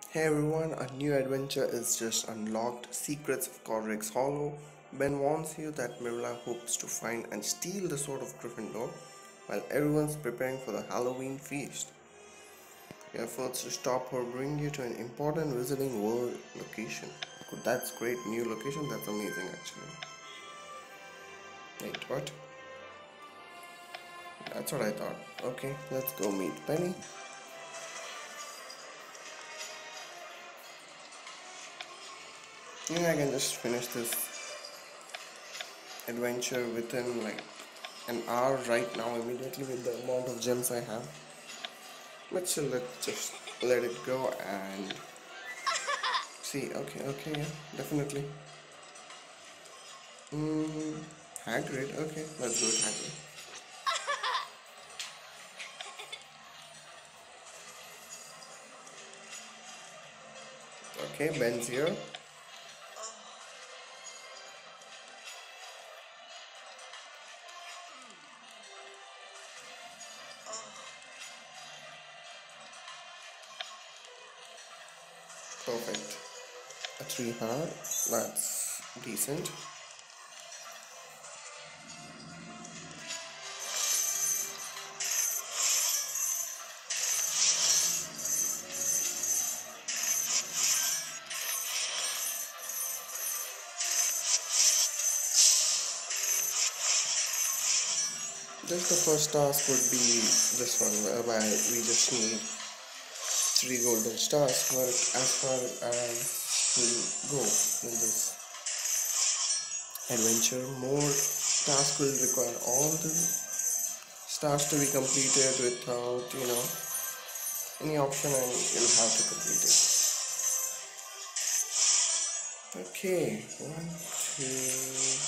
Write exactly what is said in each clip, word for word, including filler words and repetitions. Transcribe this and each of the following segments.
Hey everyone, a new adventure is just unlocked. Secrets of Godrics Hollow. Ben warns you that Minerva hopes to find and steal the sword of Gryffindor while everyone's preparing for the Halloween feast. Your efforts to stop her bring you to an important visiting world location. Good, that's great. New location. That's amazing actually. Wait, what? That's what I thought. Okay, let's go meet Penny. Yeah, I can just finish this adventure within like an hour right now immediately with the amount of gems I have. But still, let's just let it go and see. Okay, okay, yeah, definitely. Mm, Hagrid, okay, let's go with Hagrid. Okay, Ben's here. Perfect. A three heart, that's decent. Just the first task would be this one, whereby we just need three golden stars. But as far as we go in this adventure, more tasks will require all the stars to be completed without, you know, any option, and you'll have to complete it. Okay, one, two.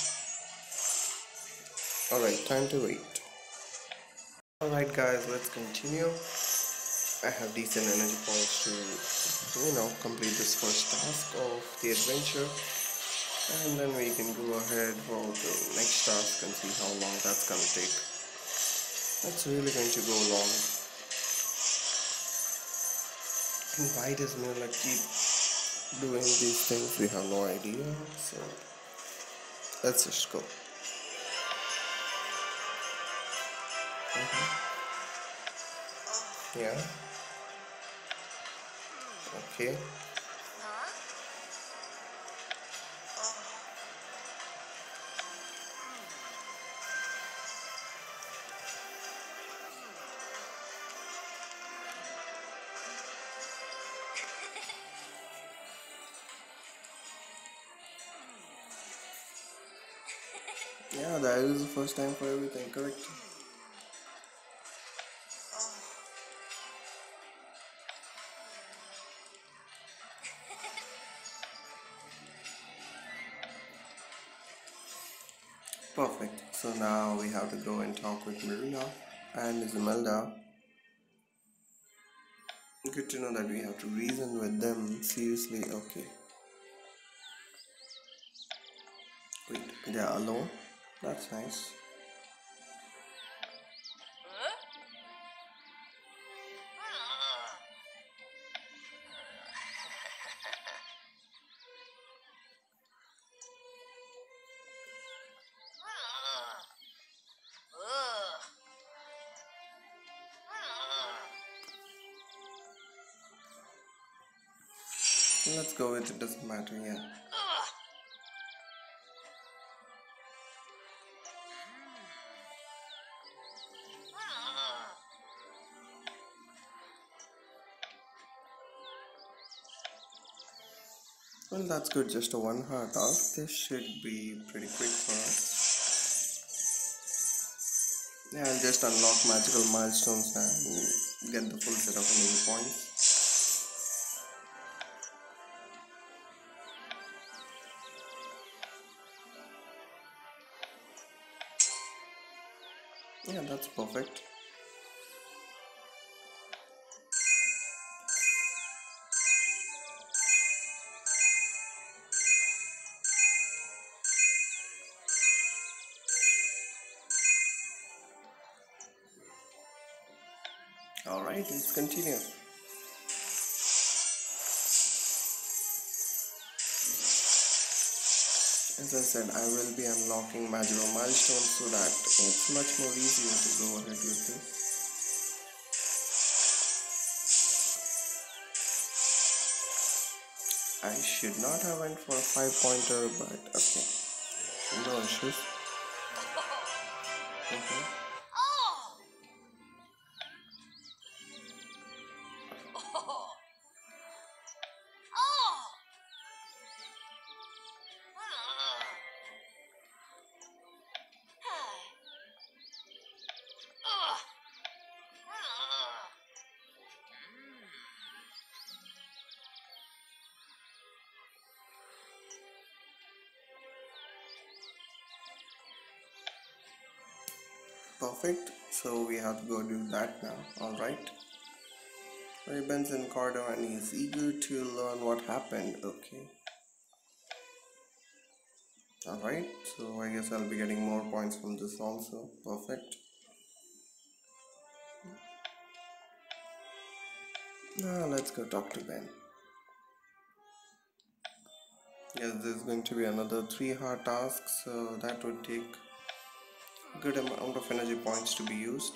Alright, time to wait. Alright, guys, let's continue. I have decent energy points to, you know, complete this first task of the adventure, and then we can go ahead for the next task and see how long that's gonna take. That's really going to go long. And why does Mila keep doing these things? We have no idea. So let's just go. Mhm. Yeah. Okay. Yeah, that is the first time for everything, correct? Perfect. So now we have to go and talk with Marina and Imelda. Good to know that we have to reason with them. Seriously, okay. Wait, they're alone? That's nice. Let's go with it, doesn't matter, yeah. Well, that's good, just a one heart task. This should be pretty quick for us. Yeah, I'll just unlock magical milestones and get the full set of enemy points. Yeah, that's perfect. Alright, let's continue. As I said, I will be unlocking magical milestones so that it's much more easier to go ahead with this. I should not have went for a five pointer, but okay, no issues. Mm-hmm. Perfect, so we have to go do that now. Alright. Ribbons in corridor and he's eager to learn what happened. Okay. Alright, so I guess I'll be getting more points from this also. Perfect. Now let's go talk to Ben. Yes, there's going to be another three hard tasks, so that would take a good amount of energy points to be used.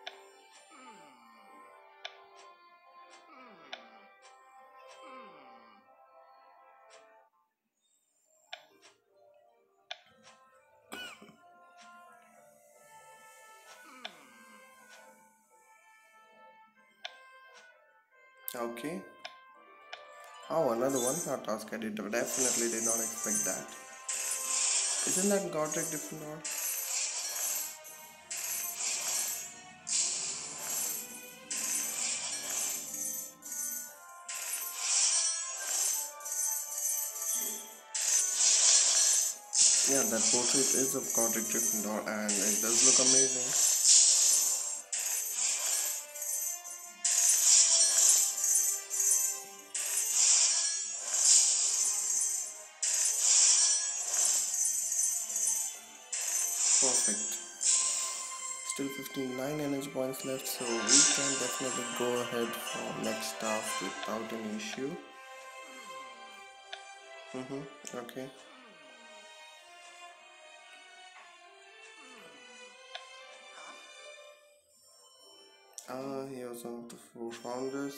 Okay. Oh, another one hard task. I did definitely did not expect that. Isn't that Godric Gryffindor? Yeah, that portrait is of Godric Gryffindor and it does look amazing. Perfect. Still fifty-nine energy points left, so we can definitely go ahead for next task without any issue. Mm-hmm. Okay. Ah, uh, he was one of the four founders.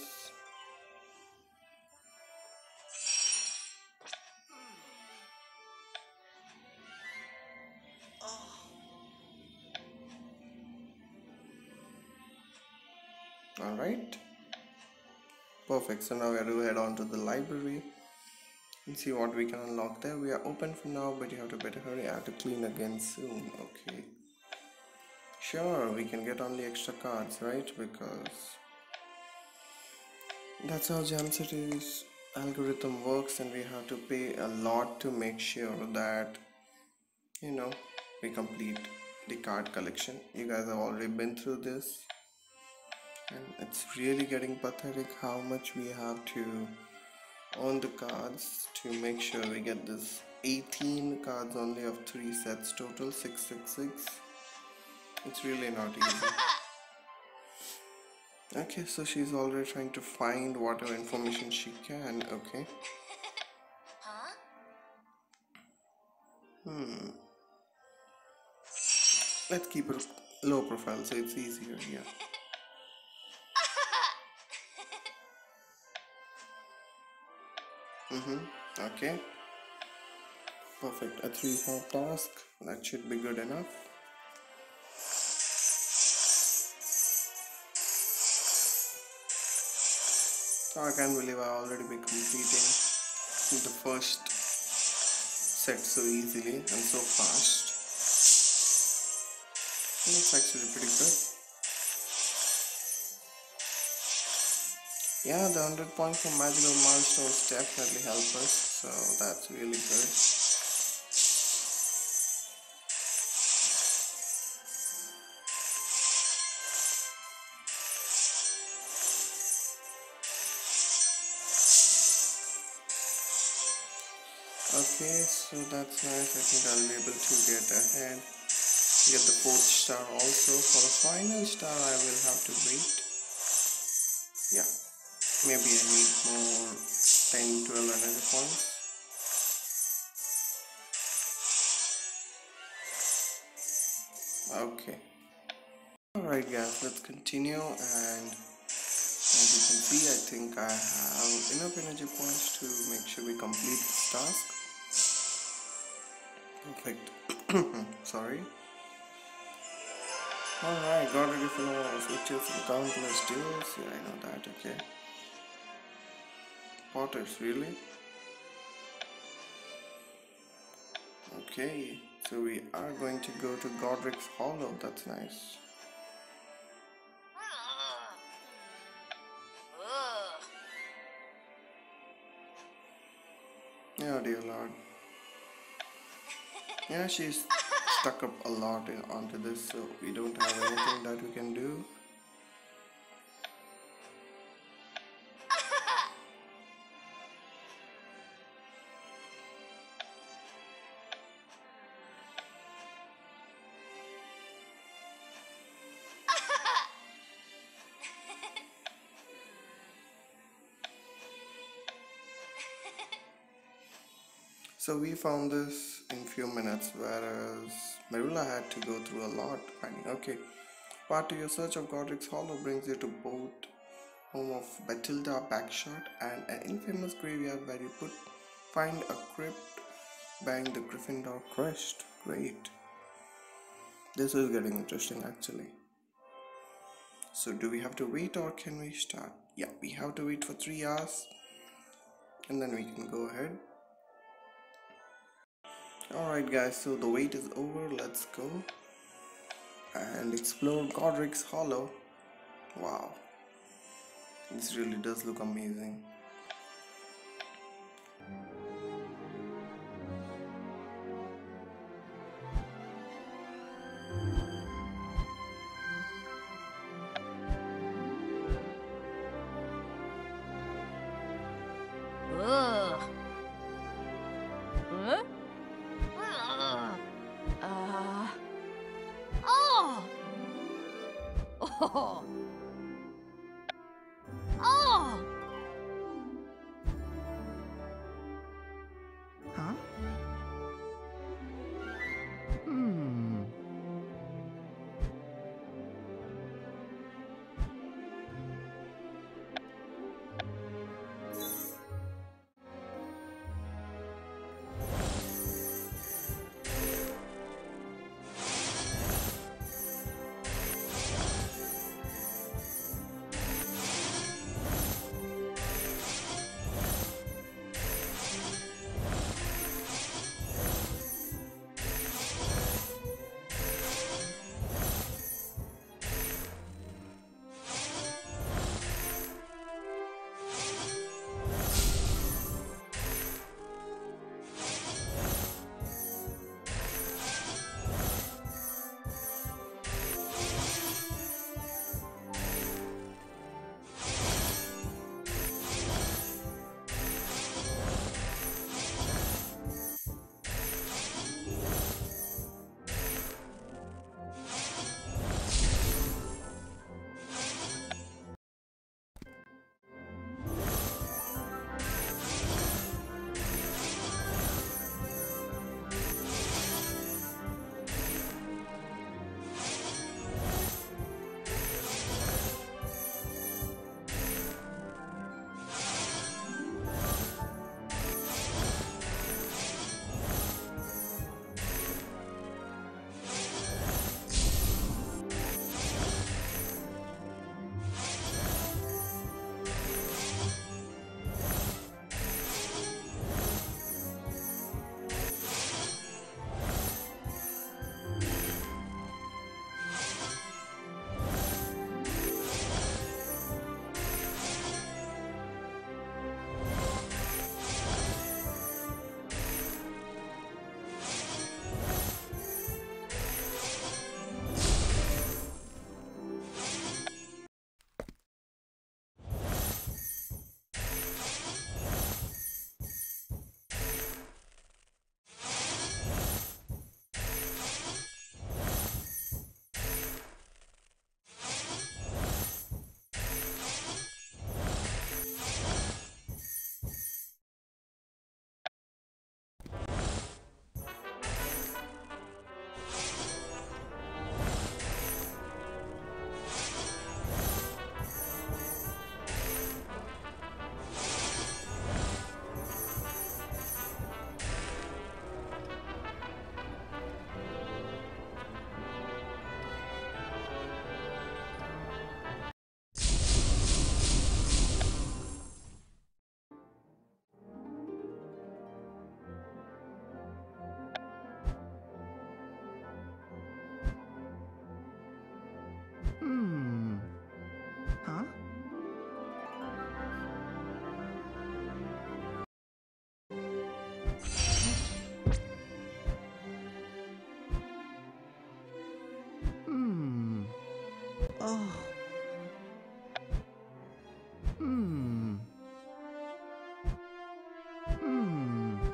Alright. Perfect, so now we have to head on to the library and see what we can unlock there. We are open for now, but you have to better hurry. I have to clean again soon. Okay. Sure, we can get only extra cards, right? Because that's how Jam City's algorithm works, and we have to pay a lot to make sure that, you know, we complete the card collection. You guys have already been through this, and it's really getting pathetic how much we have to earn the cards to make sure we get this eighteen cards only of three sets total, six six six. It's really not easy. Okay, so she's already trying to find whatever information she can. Okay. Huh? Hmm. Let's keep it low profile so it's easier. Yeah. Mm-hmm. Okay. Perfect. A three hard task. That should be good enough. So I can't believe I already be completing the first set so easily and so fast. And it's actually pretty good. Yeah, the one hundred points from magical milestones definitely help us, so that's really good. Okay, so that's nice. I think I'll be able to get ahead. Get the fourth star also. For the final star, I will have to wait. Yeah, maybe I need more ten twelve energy points. Okay. Alright guys, let's continue, and as you can see, I think I have enough energy points to make sure we complete this task. Perfect. Sorry. Alright, Godrics fellows, witches and countless duels. Yeah, I know that, okay. Potters, really? Okay, so we are going to go to Godric's Hollow, that's nice. Oh dear lord. Yeah, she's stuck up a lot in, onto this, so we don't have anything that we can do. So we found this in few minutes, whereas Minerva had to go through a lot finding. Okay, part to your search of Godric's Hollow brings you to both home of Bathilda Backshot and an infamous graveyard where you put find a crypt bearing the Gryffindor crest. Great. This is getting interesting actually. So do we have to wait or can we start? Yeah, we have to wait for three hours and then we can go ahead. Alright guys, so the wait is over. Let's go and explore Godric's Hollow. Wow, this really does look amazing. Ugh. Huh? Uh. Oh. Oh. Oh. Huh? Hmm.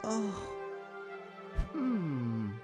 Oh. Hmm.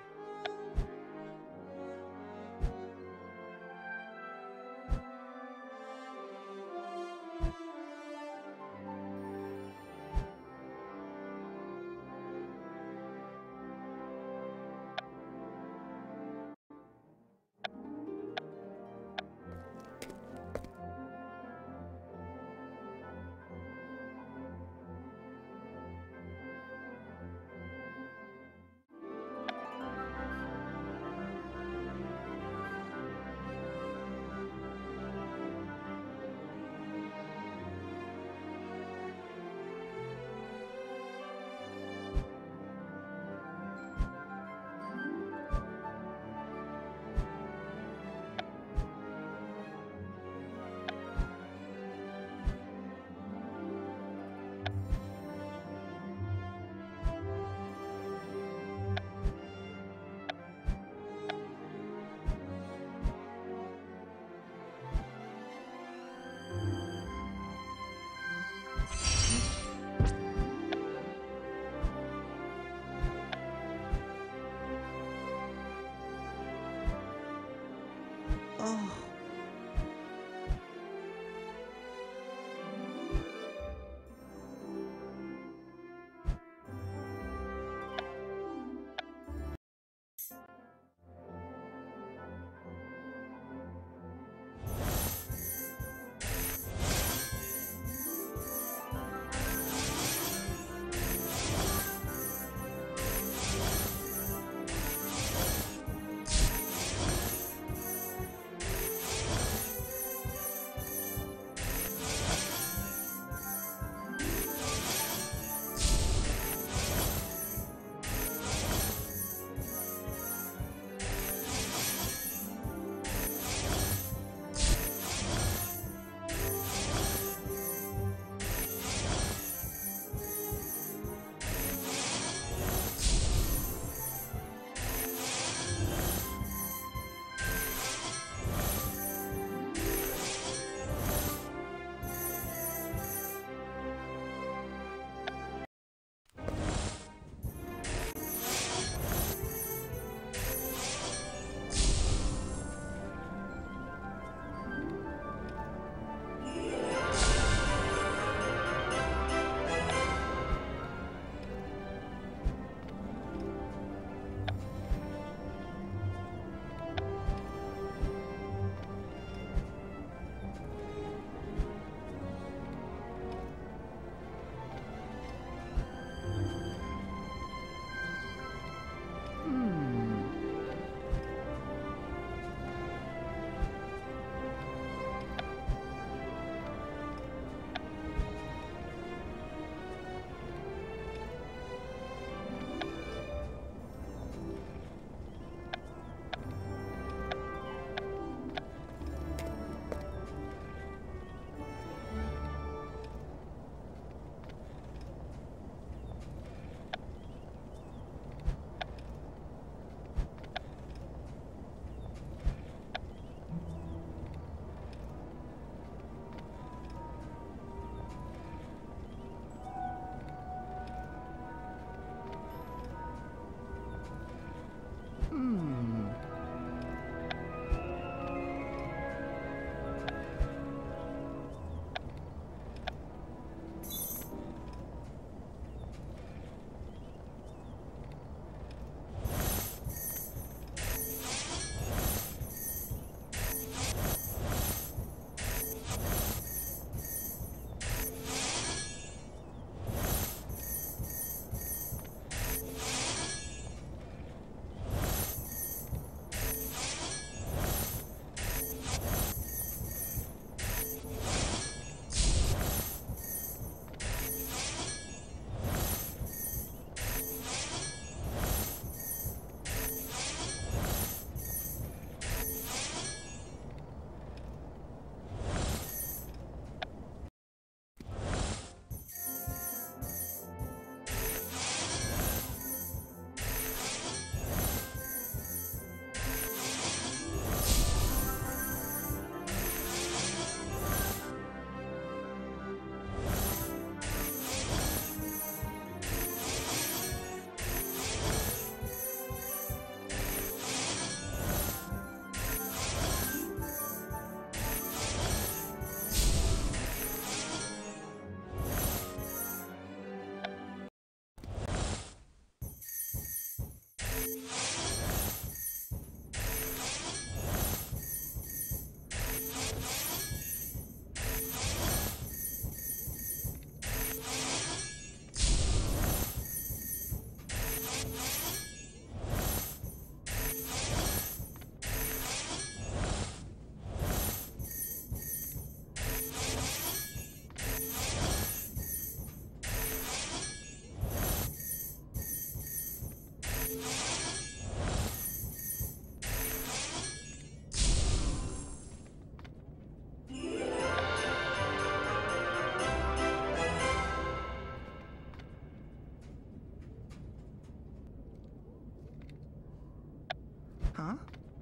Huh?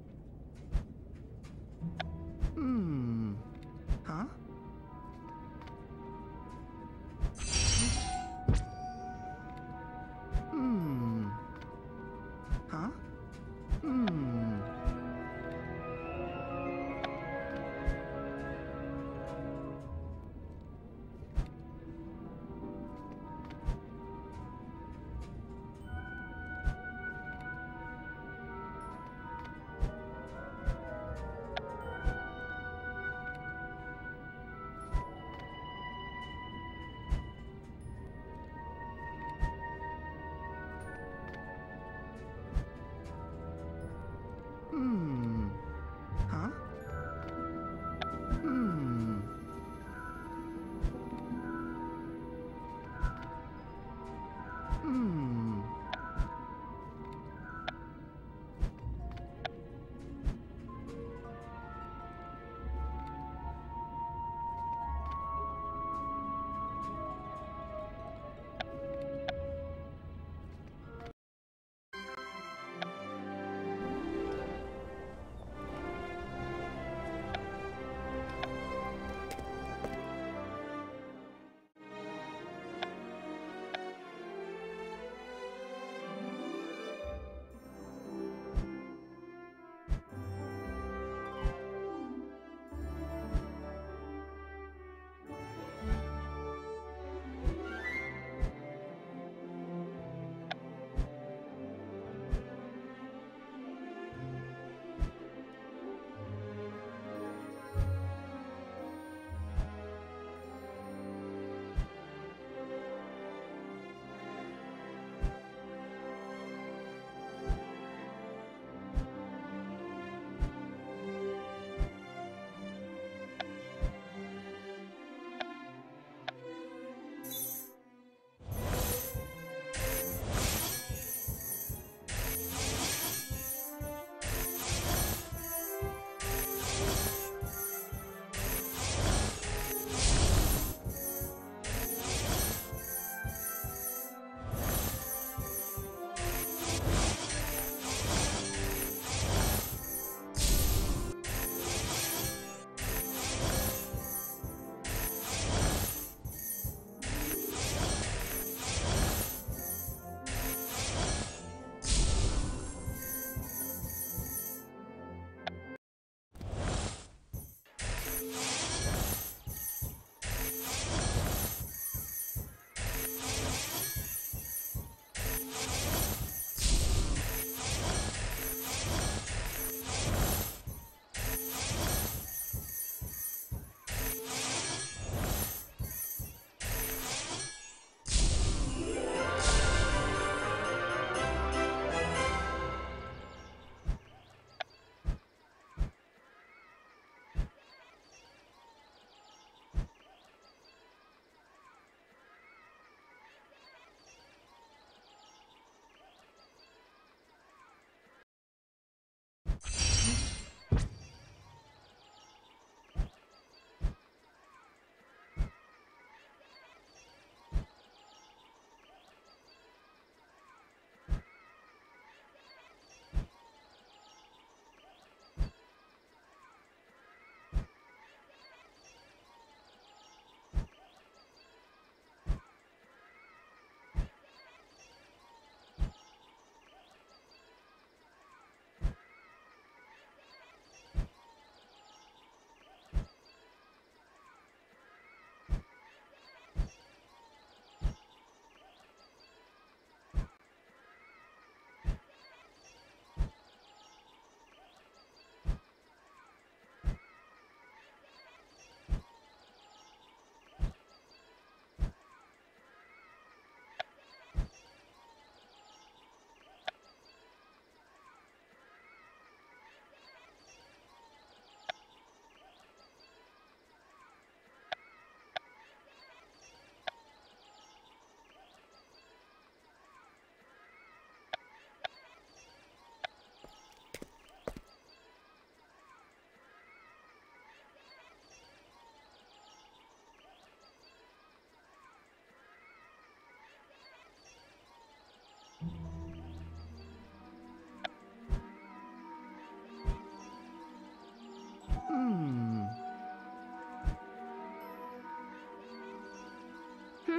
Hmm. Huh? Hmm. Huh? Hmm.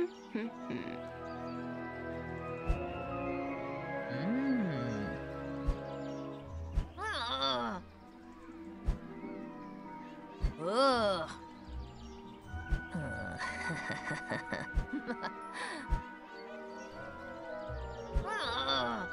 Ah. Ugh. Ah.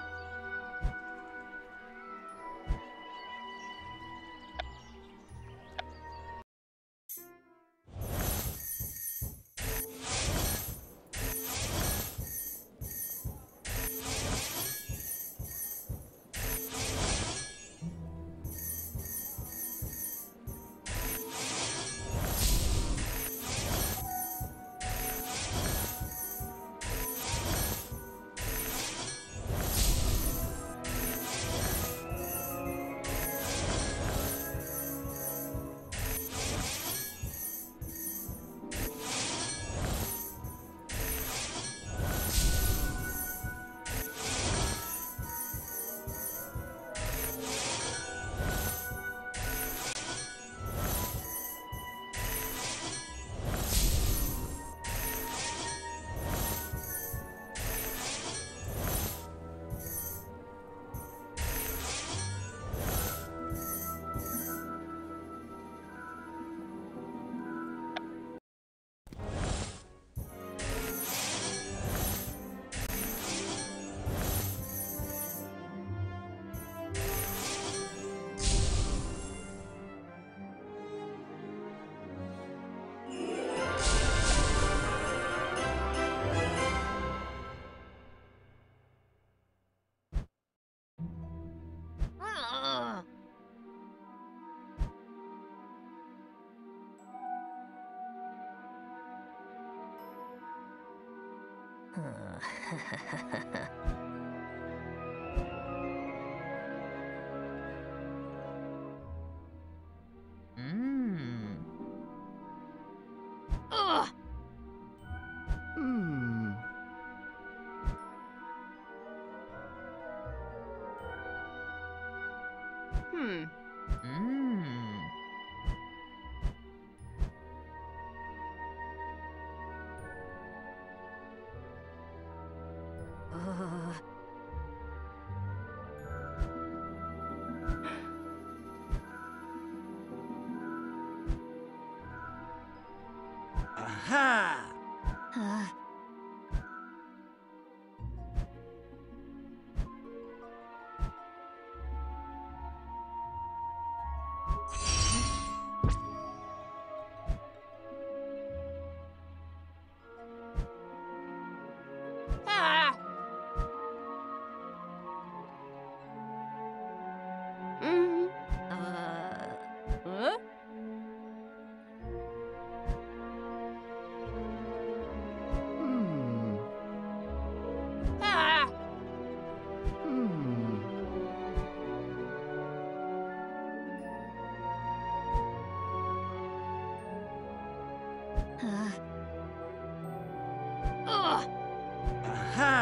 Ah. Mm. Ugh. Hmm. Hmm. Mm. Uh. Aha! Uh. Ah. Mm. Uh. Huh? Hmm. Ah. Hmm. Uh. Ugh. Aha!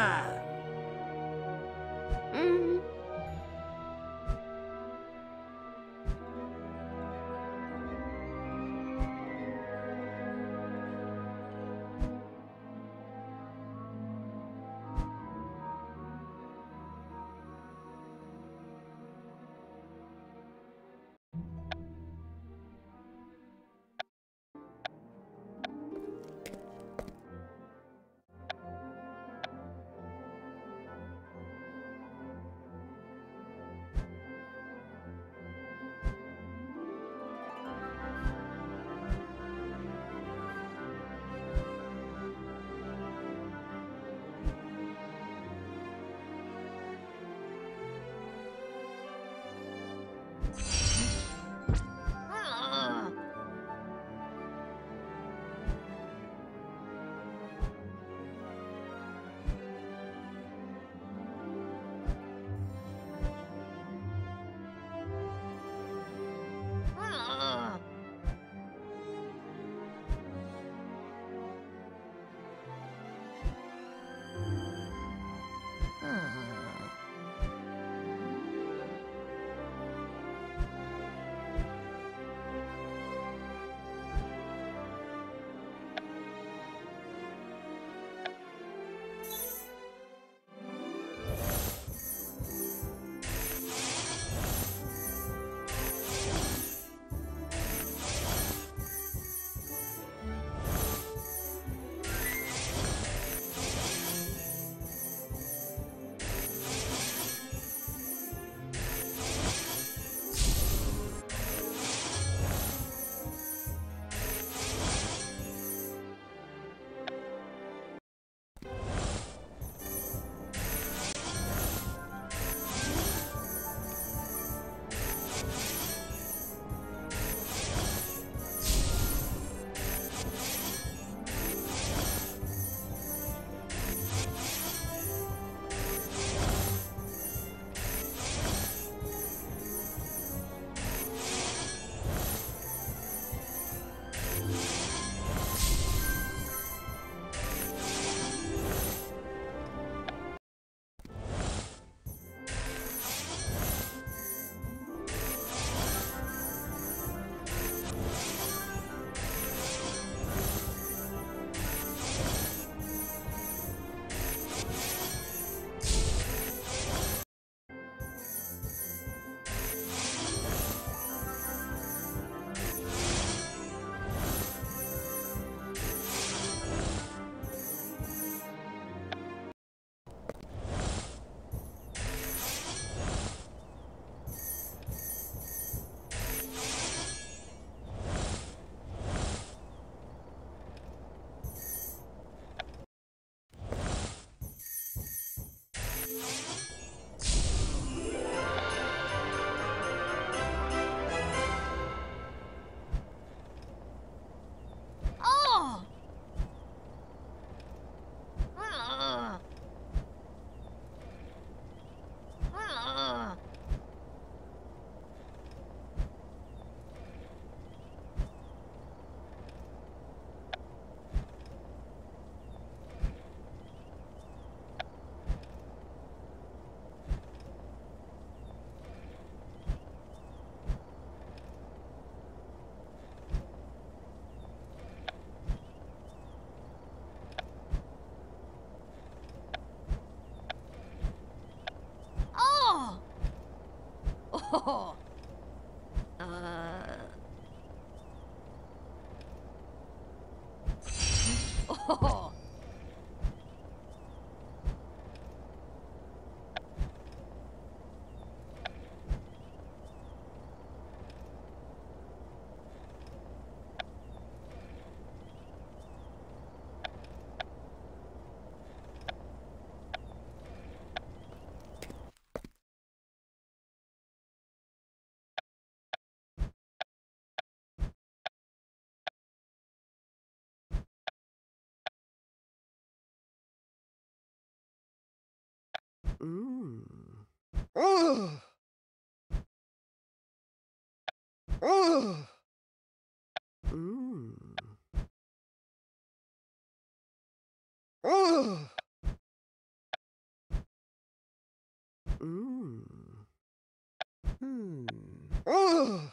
Oh. Uh. Oh. Mm. Oh. Oh. Mm. Oh. Mm. Hmm. Oh.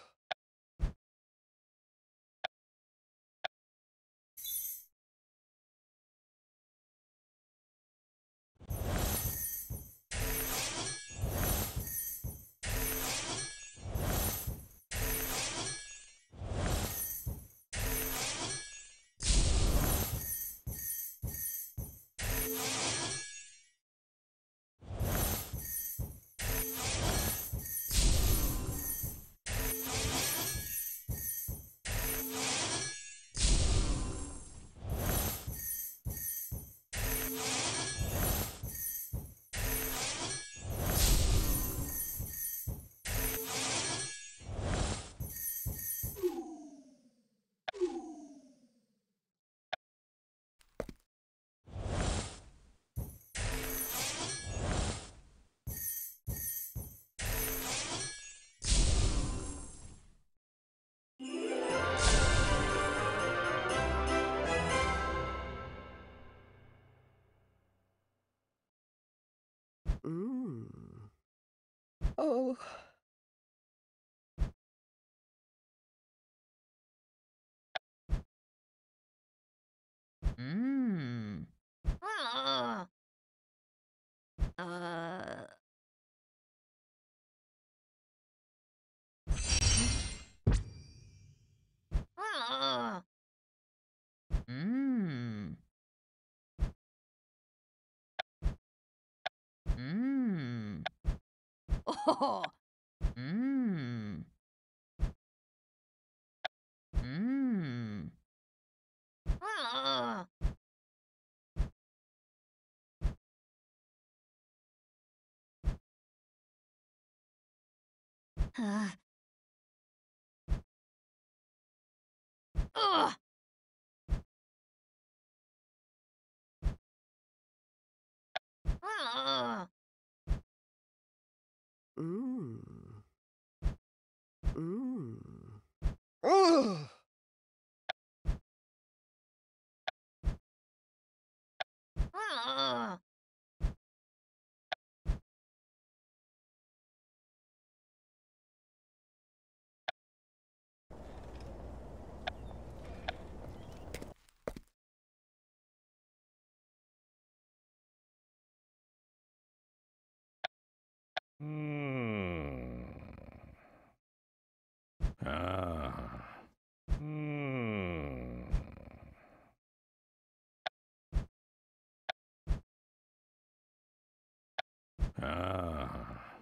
Mm. Oh. Mm. Ah. Uh. Ah. Mm. Mm. Oh. Mm. Mm. Ah. Uh. Ugh. Ah. Mm. Mm. Oh. Ah. Hmm. Ah. Hmm. Ah.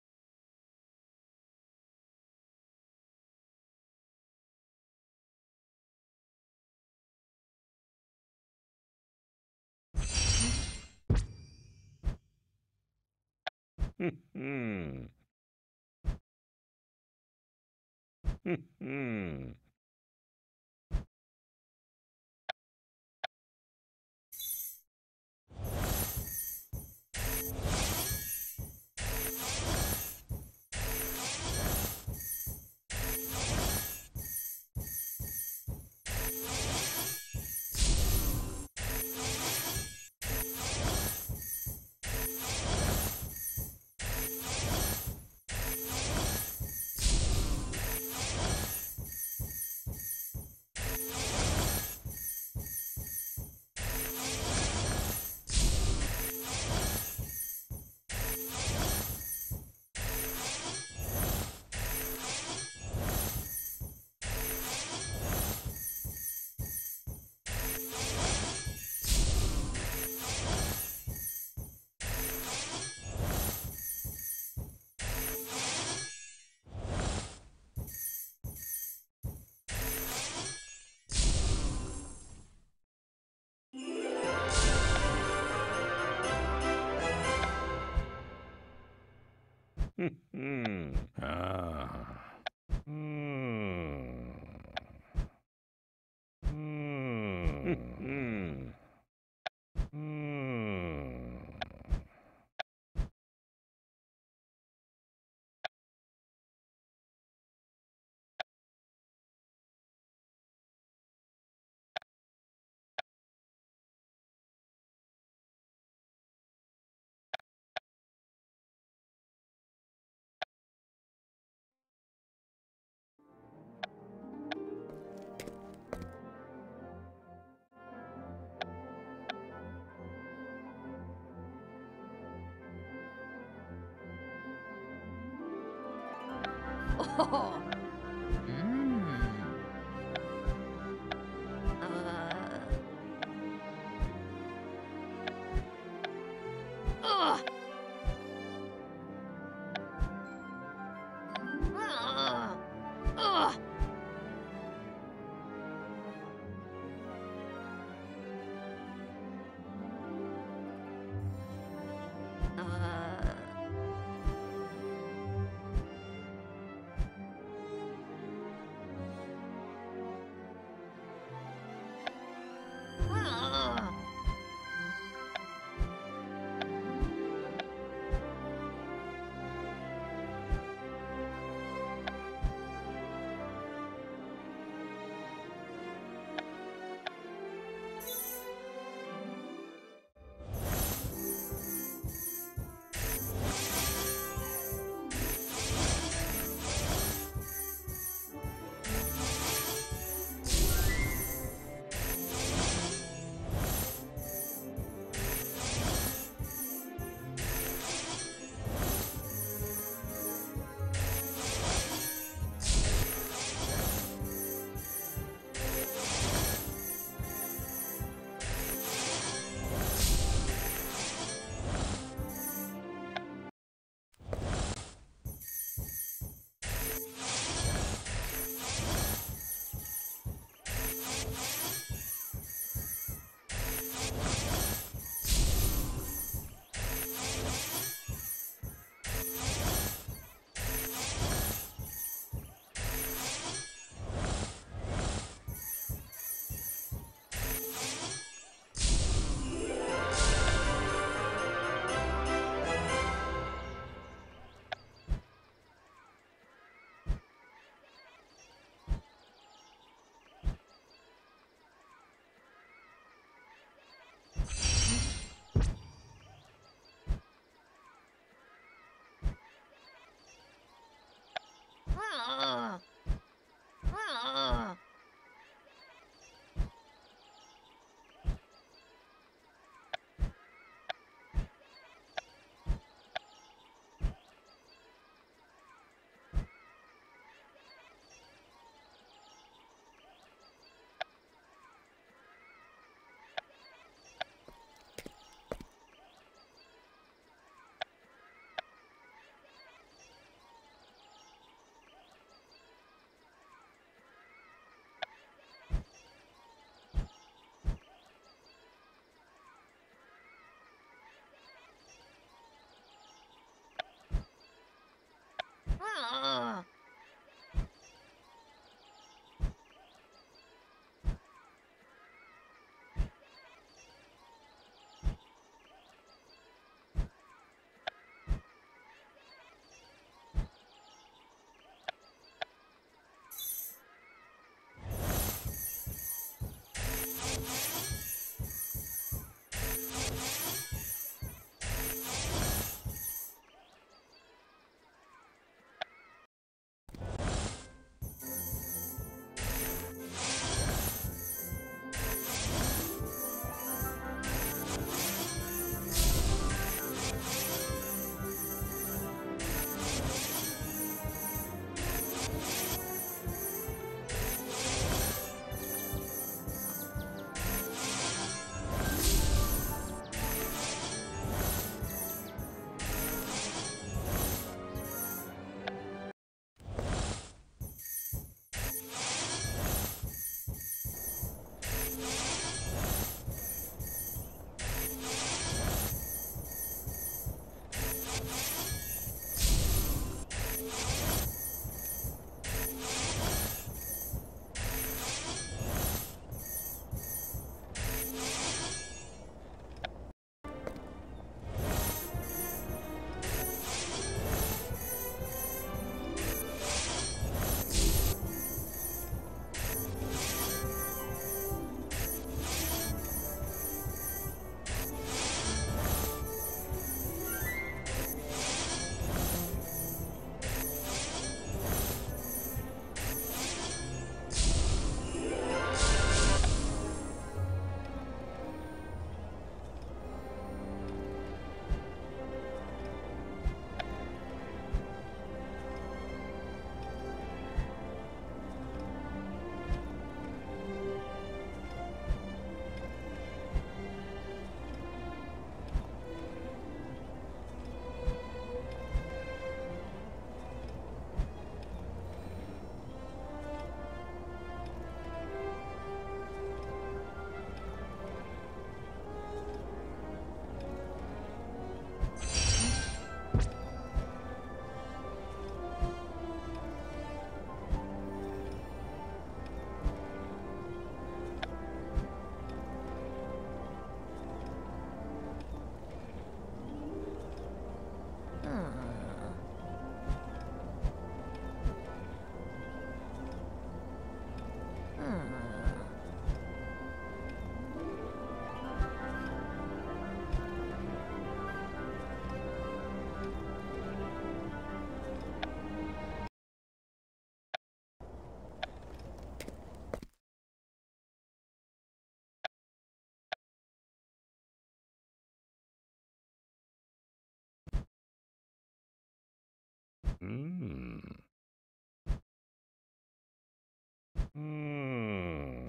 Hmm. Hmm. Hmm. Ah. Hmm. Hmm. Hmm. Hmm. Oh. Mmm. Uh. Ugh. Ugh. Ugh. Uh. Hmm. Hmm.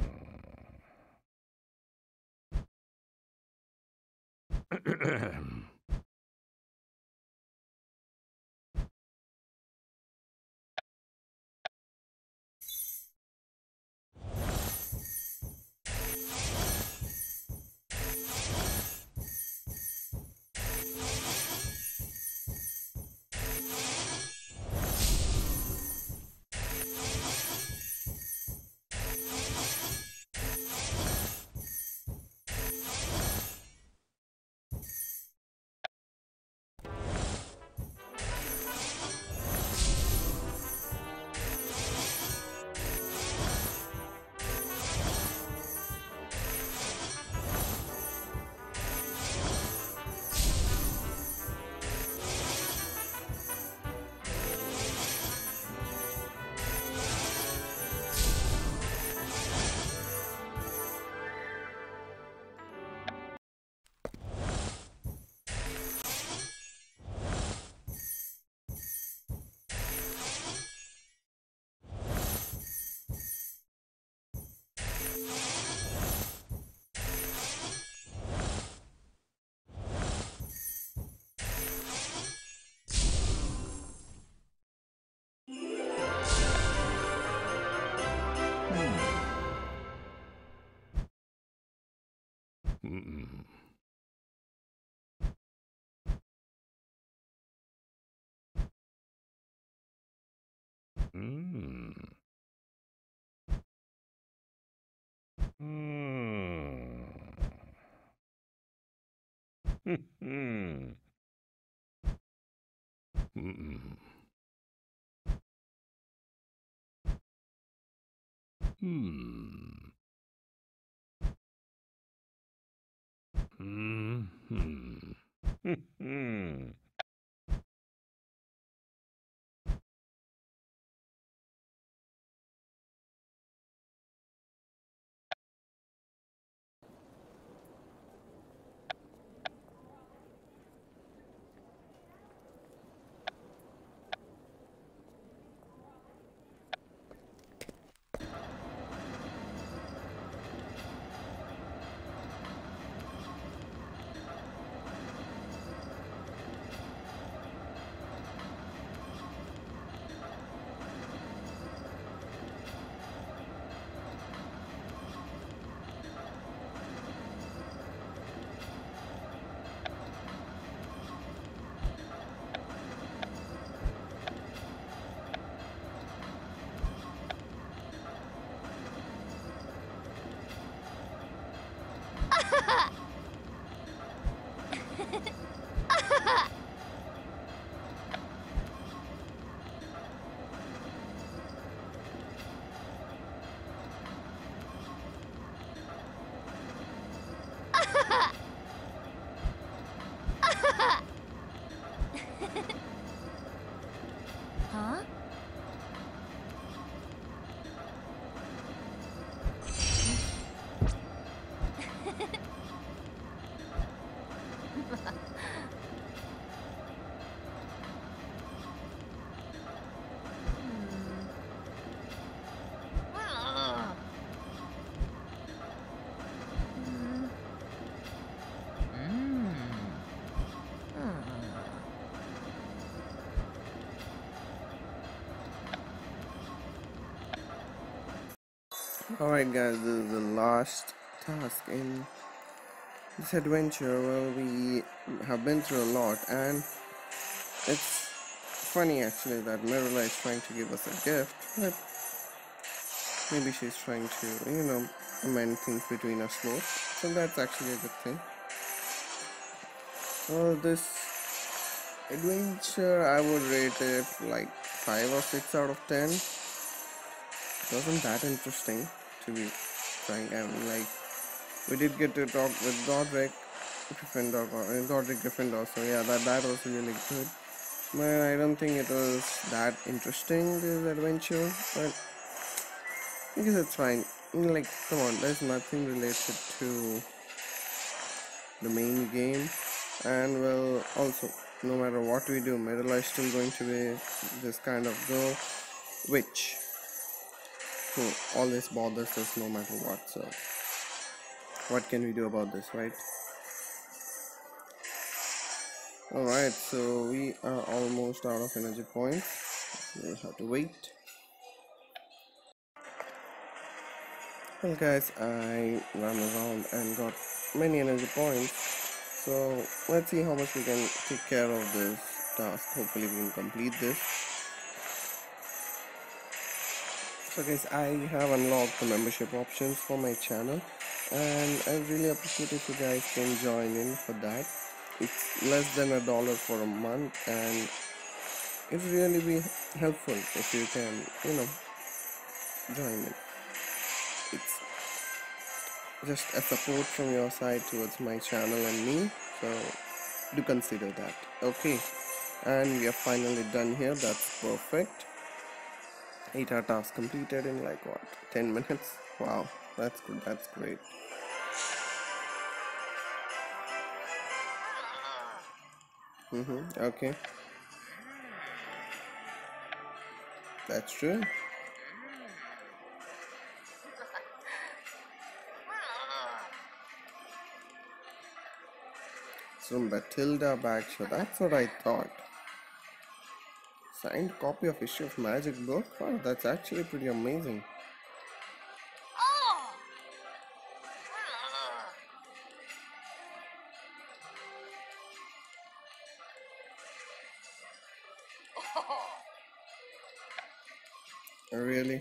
Hmm. Hmm. Hmm. Hmm. Hmm. Hmm. Hmm. Hmm. Huh? Hmm. Ah. Hmm. Hmm. Ah. Alright, guys, this is the last task in this adventure. Well, we have been through a lot, and it's funny actually that Minerva is trying to give us a gift, but maybe she's trying to, you know, amend things between us both. So that's actually a good thing. Well, this adventure, I would rate it like five or six out of ten. It wasn't that interesting, to be frank. I mean, like, we did get to talk with Godric, Gryffindor, uh, Godric Gryffindor, so yeah, that, that was really good. But I don't think it was that interesting, this adventure, but I guess it's fine. I mean, like, come on, there's nothing related to the main game, and well, also, no matter what we do, Minerva is still going to be this kind of girl witch who always bothers us no matter what. So what can we do about this, right? Alright, so we are almost out of energy points. We'll have to wait. Well guys, I ran around and got many energy points. So let's see how much we can take care of this task. Hopefully we can complete this. So guys, I have unlocked the membership options for my channel, and I really appreciate if you guys can join in for that. It's less than a dollar for a month, and it really be helpful if you can, you know, join in. It's just a support from your side towards my channel and me, so do consider that. Okay, and we are finally done here. That's perfect. eight hour task completed in like what, ten minutes? Wow, that's good, that's great. Mm-hmm, okay. That's true. So Matilda Bagshaw, that's what I thought. Signed copy of issue of magic book? Wow, that's actually pretty amazing. Really?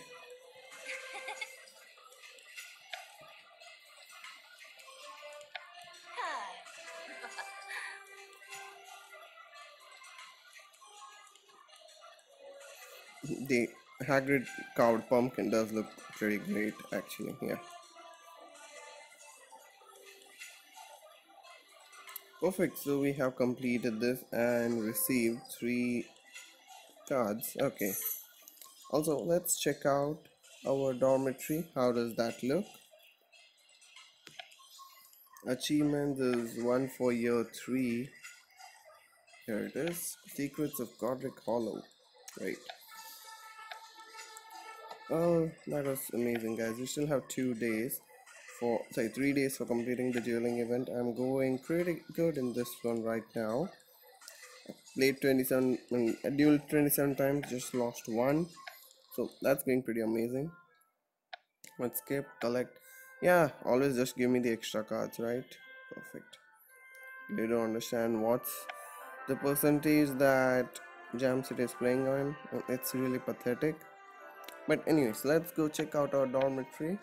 The Hagrid carved pumpkin does look pretty great actually, yeah. Perfect, so we have completed this and received three cards. Okay. Also, let's check out our dormitory. How does that look? Achievement is one for year three. Here it is. Secrets of Godric Hollow. Right. Oh, that was amazing, guys. We still have two days for, sorry, three days for completing the dueling event. I'm going pretty good in this one right now. Played twenty-seven, I mean, duel twenty-seven times, just lost one. So that's going pretty amazing. Let's skip, collect. Yeah, always just give me the extra cards, right? Perfect. You don't understand what's the percentage that Jam City is playing on. It's really pathetic. But anyways, let's go check out our dormitory.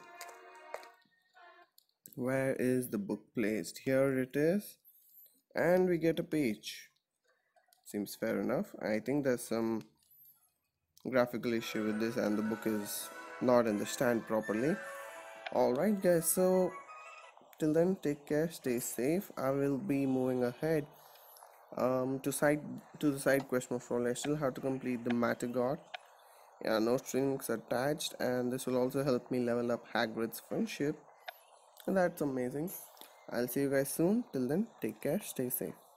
Where is the book placed? Here it is. And we get a page. Seems fair enough. I think there's some graphical issue with this and the book is not in the stand properly. Alright guys, so till then, take care, stay safe. I will be moving ahead um, to side to the side quest most probably. I still have to complete the Matter God. Yeah, no strings attached, and this will also help me level up Hagrid's friendship. And that's amazing. I'll see you guys soon. Till then, take care, stay safe.